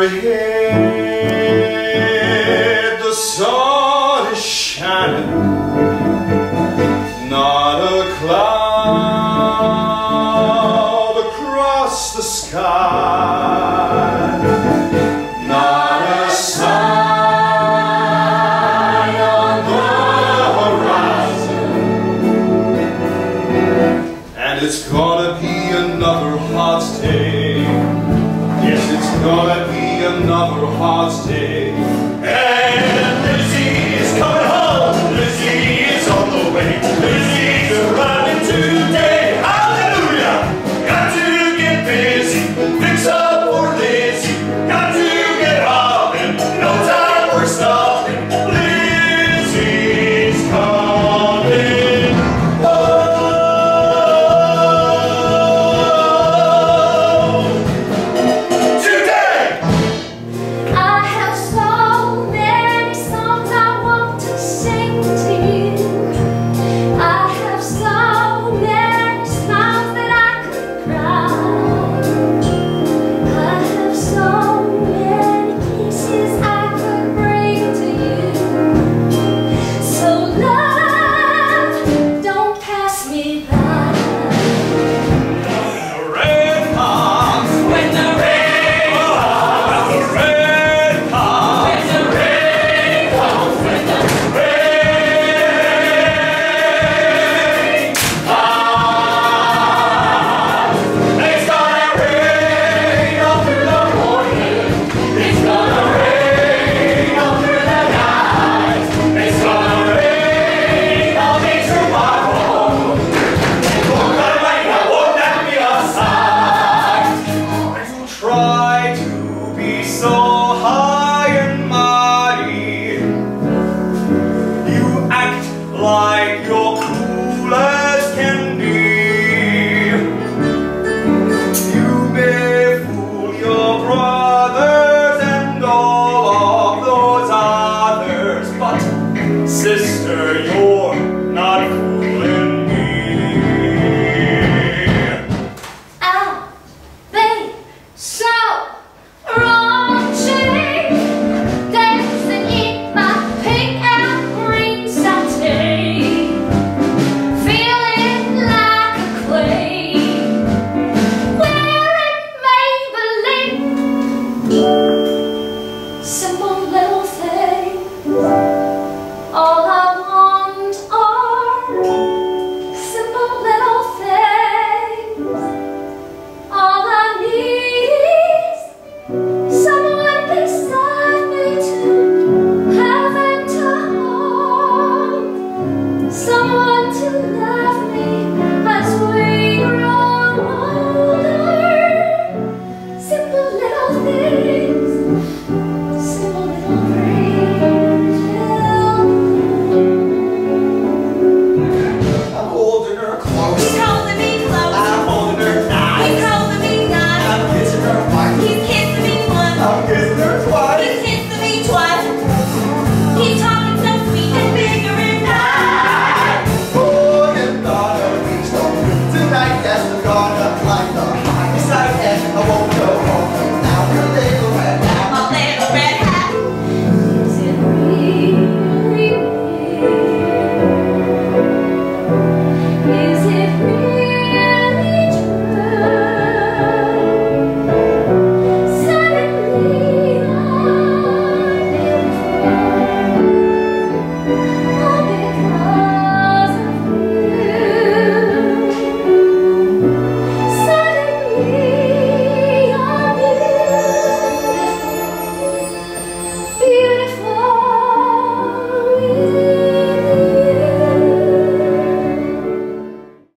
Overhead the sun is shining, not a cloud across the sky, not a sign on the horizon. And it's gonna be another hot day. Yes, it's gonna be another hot day. And Lizzie is coming home. Lizzie is on the way. Lizzie's arriving today. Hallelujah! Got to get busy. Fix up for Lizzie. Got to get hopping. No time for stopping. Lizzie's coming home today. I have so many songs I want to sing to you. I have so many smiles that I could cry. I have so many kisses I could bring to you. So love, don't pass me by. Red comes When the rain the red comes. When the rain comes, when the It's gonna rain all through the morning. It's gonna rain all through the night. It's gonna rain all day tomorrow. It won't rain, it won't let me aside. You try to be so high and mighty. You act like you're cool as can be. You may fool your brothers and all of those others, but sister, you're not fooling me. I've been so raunchy, dancing in my pink and green satin, feeling like a queen, wearing Maybelline. Simple little things, all I want are simple little things. All I need is someone beside me to have and to hold, someone to love me as we grow older. Simple little things.